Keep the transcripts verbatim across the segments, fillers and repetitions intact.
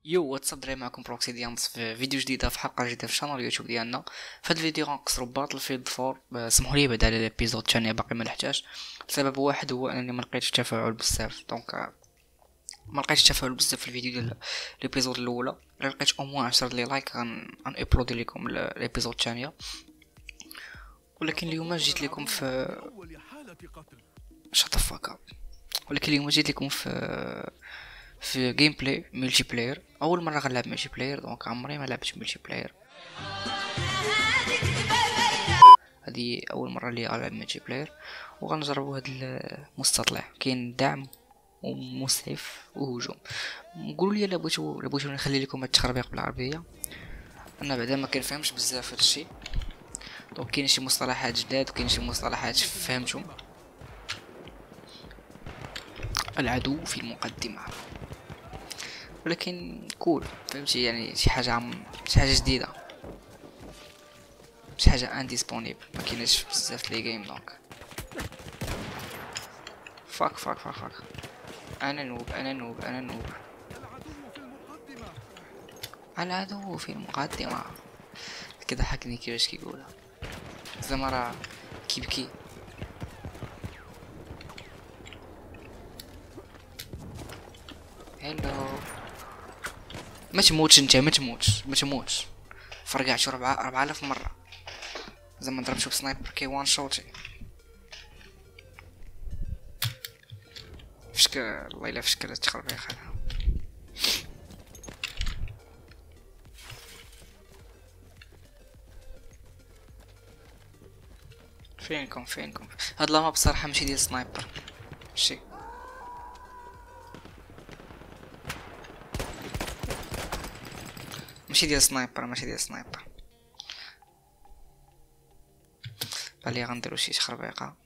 يو واتساب دراري، معكم بروكسيديانس في فيديو جديده في حلقه جديده في الشانل اليوتيوب ديالنا. في هذا الفيديو غنقصروا باتل فيلد فور. سمحوا لي بعدا على الابيزود الثاني باقي ما لحقتهاش بسبب واحد، هو انني ما لقيتش تفاعل بزاف. دونك ما لقيتش تفاعل بزاف في الفيديو ديال الابيزود الاولى. الا لقيت او موان عشرة لي لايك غن ابلودي لكم الابيزود الثانيه. ولكن اليوم جيت لكم في شط فاكا ولكن اليوم جيت لكم في في جيم بلاي ملتي بلاير. اول مره غنلعب ملتي بلاير، دونك عمري ما لعبت ملتي بلاير. هذه اول مره لي غنلعب ملتي بلاير، وغنجربوا هذا المستطلع. كاين دعم ومسعف وهجوم. قولوا لي الا بغيتو الا بغيتو نخلي لكم هاد التخربيق بالعربيه، انا بعدا ما كنفهمش بزاف هذا الشيء. دونك كاين شي مصطلحات جداد وكاين شي مصطلحات فهمتهم. العدو في المقدمه، ولكن كول فهمتي، يعني شي حاجه عم شي حاجه جديده، شي حاجه ان ديسپونيبل ما كايناش بزاف لي جيم. دونك فاك فاك فاك فاك انا نوب انا نوب انا نوب العدو في المقدمه. كده حكني كيفاش كيقولها زعما راه كيبكي. هلو، ما تموتش انت، ما تموتش ما تموتش. فرقعتو ربعة ربعة آلاف مرة زعما ضربتو بسنايبر كي وان شوتي. فشك الله الا فشك هاد التخربيق هذا. فينكم فينكم هاد لا ماب بصراحة ماشي ديال سنايبر، ماشي ماشي ديال سنايبر ماشي ديال سنايبر. بالي غنديرو شي تخربيقة،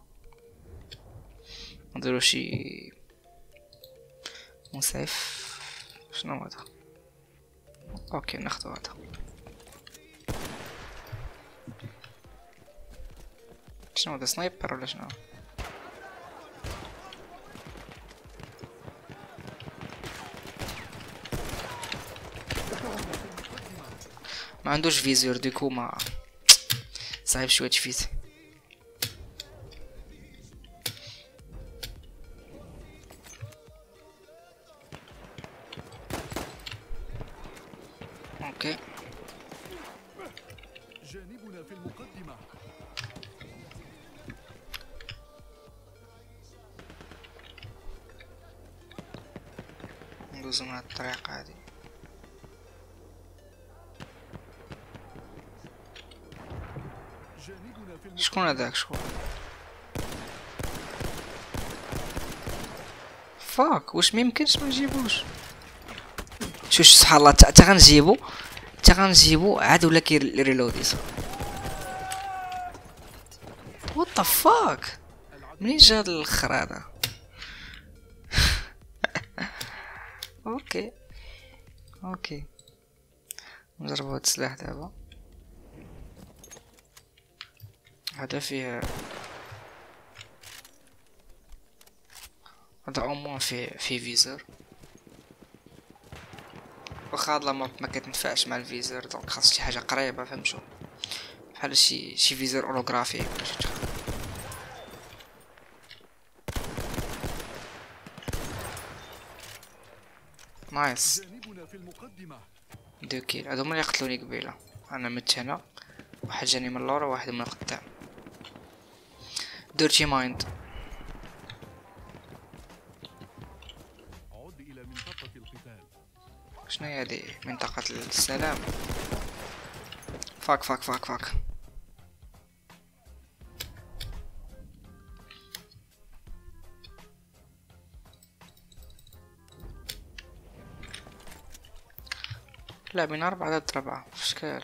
غنديرو شي مسعف. شنو هذا؟ اوكي ناخدو هذا. شنو هذا سنايبر ولا شنو؟ ما عندوش فيزور ديكو ما صعيب شويه تفيزي. اوكي جانبنا في المقدمة. ندوزو من هاد الطريقة هادي. جانبنا في شكون هذاك؟ شكون؟ فاك واش ميمكنش ما نجيبوش؟ شوف سبحان الله، تا غنجيبو تا غنجيبو عاد ولا كيريلوديز. وات فاك منين جا هاد الاخر هذا؟ اوكي اوكي نجربو هاد السلاح دابا. هذا فيه هذا اومون فيه فيه فيزور، واخا هاد لاماب ما كتنفعش مع الفيزور، دونك خاص شي حاجه قريبه فهمتو، بحال شي شي فيزور اولوغرافي ولا شي حاجه. نايس جانبنا في المقدمة. دو كيل. هادو هما اللي قتلوني قبيله. انا مت هنا، واحد جاني من اللور وواحد من القدام. ديرتي مايند. عد إلى منطقة القتال. شنو هي هادي؟ منطقة السلام. فاك فاك فاك فاك لاعبين أربعة ضد ربعة فشكال.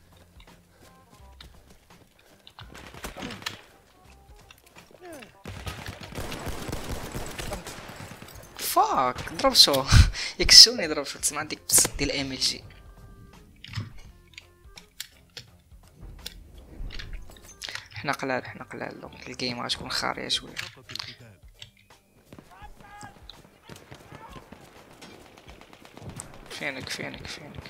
فاك ضرب شو يكشوني ضرب شو. تسمع ديك بس ديال ام ال جي. حنا قلال حنا قلال دونك الجيم غتكون خاريه شويه. فينك فينك فينك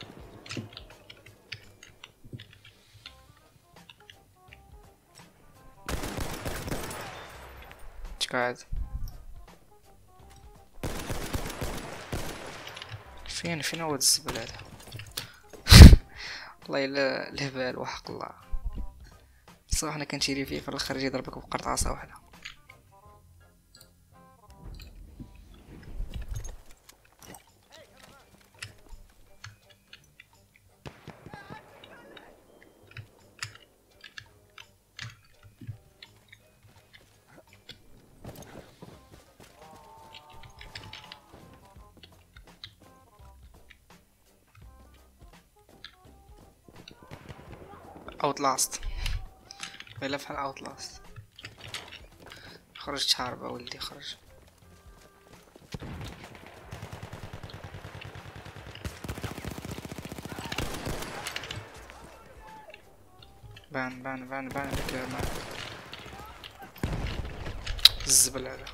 اش قاعد فين فين هو الزبل هذا والله الا الهبال وحق الله صراحة انا كنشيري فيه في الاخر يجي يضربك بقرطاسة واحدة. اوت لاست ولا فحال اوت لاست. خرج تحارب ولدي خرج. بان بان بان بان لك ما الزبل هذا.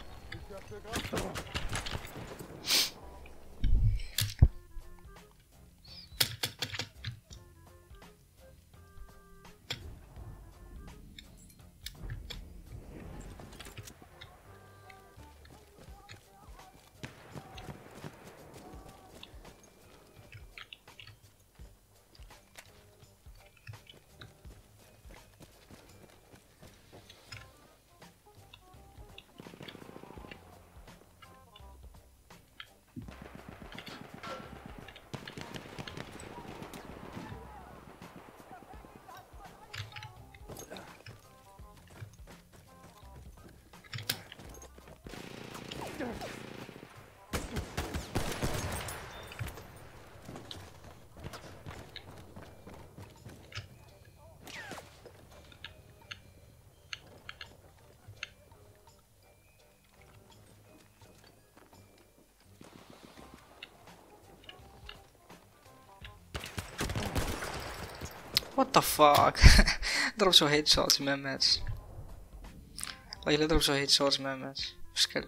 وات ذا فاك ضربتو هيد شوت ما ماتش. والله الا ضربتو هيد شوت ما ماتش. مشكل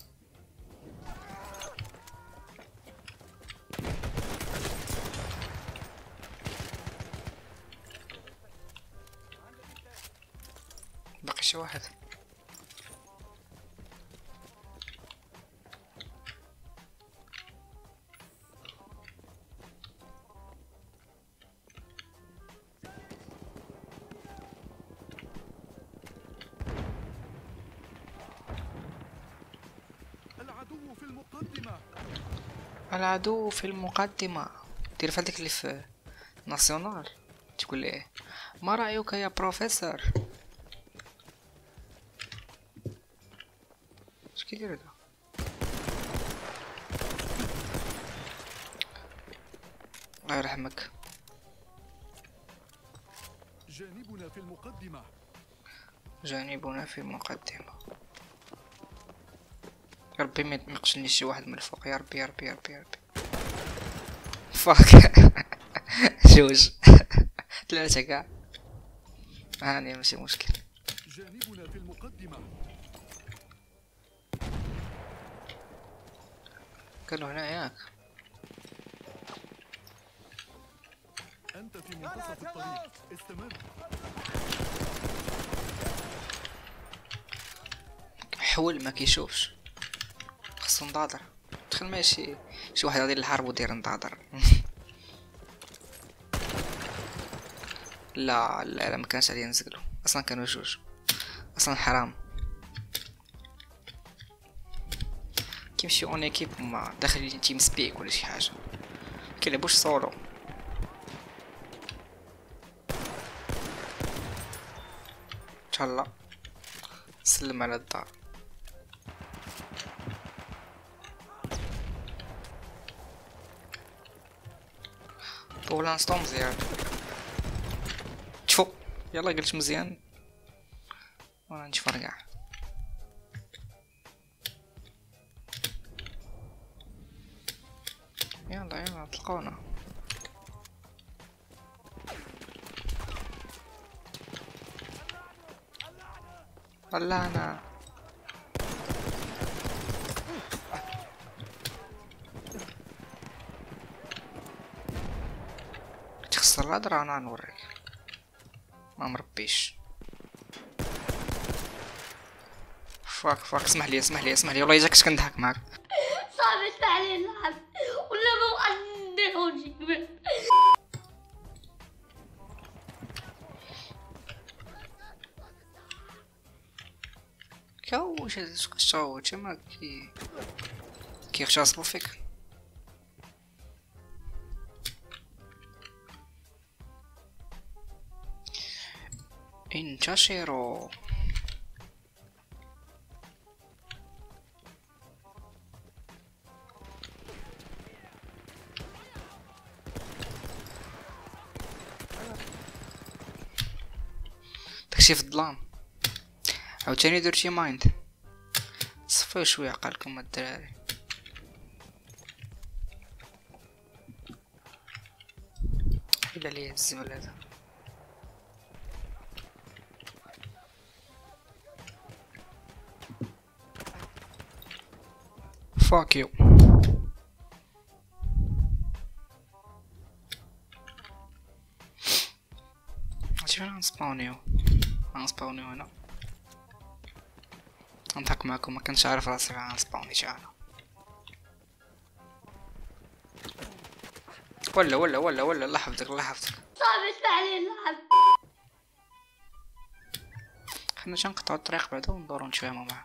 باقي شي واحد. العدو في المقدمة. العدو في المقدمة. دير في هذيك اللي في ناسيونال تقول لي ما رأيك يا بروفيسور. اش كيدير هذا؟ الله يرحمك. جانبنا في المقدمة. جانبنا في المقدمة. يا ربي ما يقتلنيش شي واحد من الفوق. يا ربي يا ربي يا ربي يا ربي. فاك جوج ثلاثة كاع. هاني ماشي مشكل. جانبنا في المقدمة. كانوا هنا ياك. أنت في منتصف الطريق. استمر. حول ما كيشوفش. خصو نضاضر. تخيل ماشي شي واحد غادي للحرب ودير نضاضر. لا لا لا مكانش عليه نزقلو. اصلا كانوا جوج. اصلا حرام كيمشي اون ايكيب ما داخل تيم سبيك ولا شي حاجه كيلعبوش سولو. تهلا سلم على الدار. بور لانستون مزيان. تفو يلا قلت مزيان وانا نشوف رقع. يلا يلا تلقونا. طلعنا خسر الهضره انا نوريك ما مربيش. فاك فاك اسمح لي اسمح لي اسمح لي والله الا كنت كنضحك معاك. صعبت عليه اللعب ولا ما بقى نديرو. كاو واش هاد الشاو تما كي كيغتصبوا فيك. انتشروا داكشي في الظلام. عاوتاني درتي مايند صفيو شويه عقلكم الدراري. حيد عليا الزبل هذا. فاك يو. عرفتي فين غنسباونيو؟ غنسباونيو هنا. نضحك معاكم ما كنتش عارف راسي فين غنسباوني حتى انا. ولا ولا ولا ولا الله يحفظك الله يحفظك. صعبت عليه اللعب. خلينا نقطعو الطريق بعدا وندورو نتفاهمو معاه.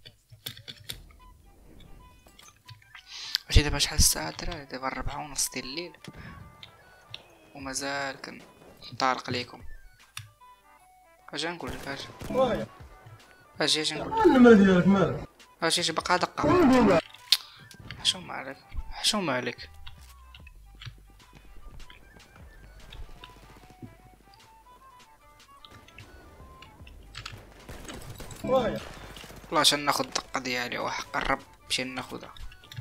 عرفتي دابا شحال الساعة الدراري؟ دابا الربعة ونص ديال الليل ومازال كنطارق ليكم. اجي نقولك اجي اجي اجي نقولك المال ديالك مالك؟ اجي اجي بقى دقة. حشومة عليك حشومة عليك. والله عشان ناخد الدقة ديالي وحق الرب مشي ناخدها.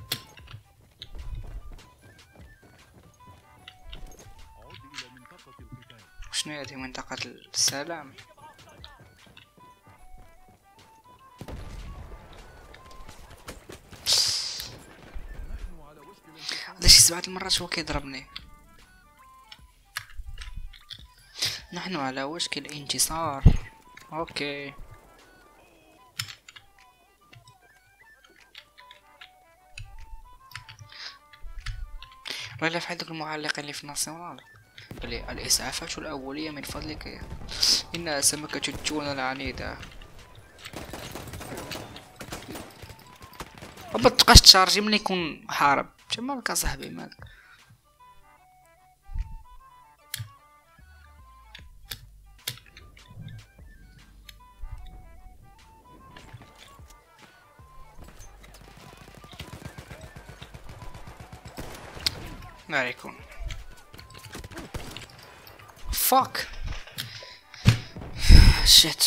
شنو هذه منطقة السلام؟ هذا شي سبعة المرات هو كيضربني. نحن على وشك الانتصار. اوكي والله في حد المعلقين اللي في الناسيونال بلي الإسعافات الأولية من فضلك إنها سمكة التونة العنيدة. ما تبقاش تشارجي ملي يكون حارب تماك صاحبي مالك. ما يكون فاك شيت.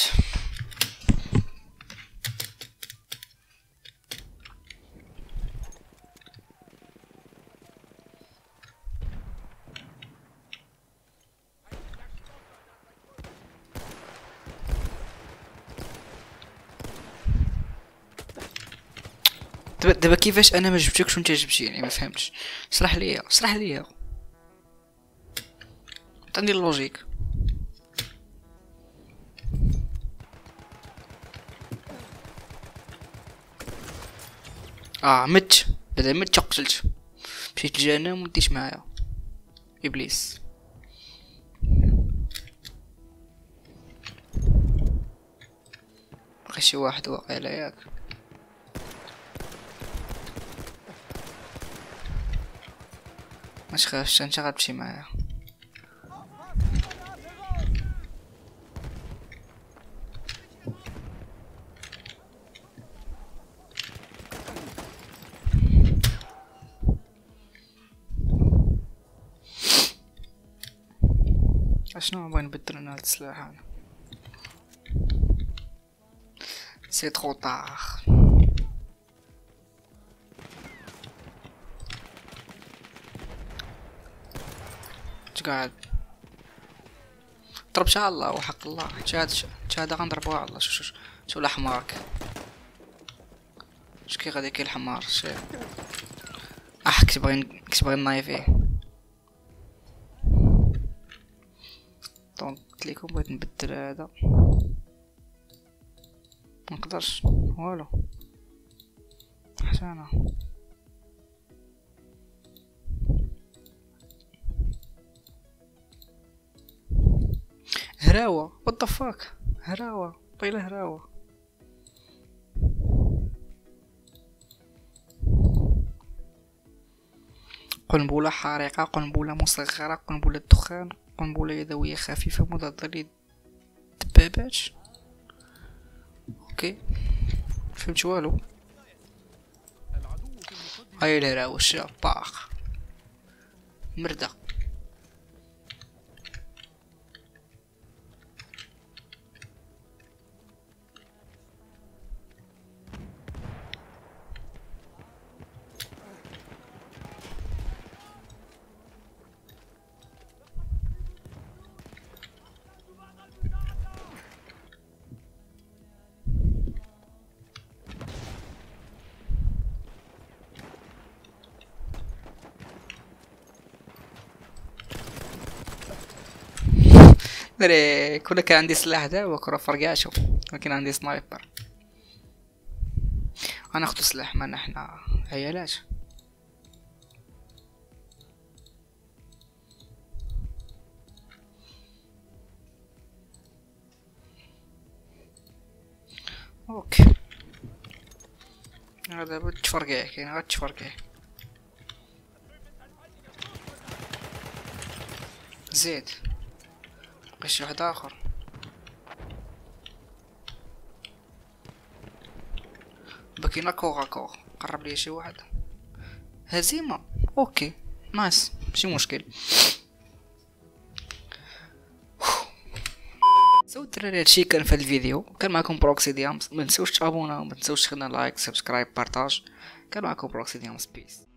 دابا دابا كيفاش انا ما جبتكش وانت جبتيني؟ ما فهمتش. اشرح ليا اشرح ليا عندي اللوجيك. اه مت بعدا مت قتلت مشيت لجهنم ومديت معايا ابليس. بقى شي واحد واقيلا ياك. ماش خافش انت غتمشي معايا. اشنو بغي نبدل انا هاد السلاح انا؟ سي ترو طار. قاعد ضرب شاء الله وحق الله. هاد هذا غنضربوها على الله. شو شو شو الحمارك اش كي غادي كي الحمار شي اح كنت باغي كنت باغي نايفيه. دونك قلت لكم بغيت نبدل هذا منقدرش والو حتى انا. هراوة what the fuck هراوة طيلة هراوة. قنبلة حارقة، قنبلة مصغرة، قنبلة دخان، قنبلة يدوية خفيفة مضادة للدبابات. اوكي فهمت والو. هاي الهراوة الشاب باخ مردة. دري كل كان عندي سلاح دابا كرة فرقاشو، لكن عندي سنايبر. انا اخذ سلاح ما نحن عيالات. اوكي هذا بتفرقع كاين غير تفرقع. زيد بقى شي واحد اخر. بكينا كوغا كوغ قرب لي شي واحد. هزيمة اوكي نايس ماشي مشكل. سو الدراري هادشي كان في الفيديو. كان معكم بروكسي ديامس. منسوش تابونا، منسوش تخلينا لايك سبسكرايب بارطاج. كان معكم بروكسي ديامس بيس.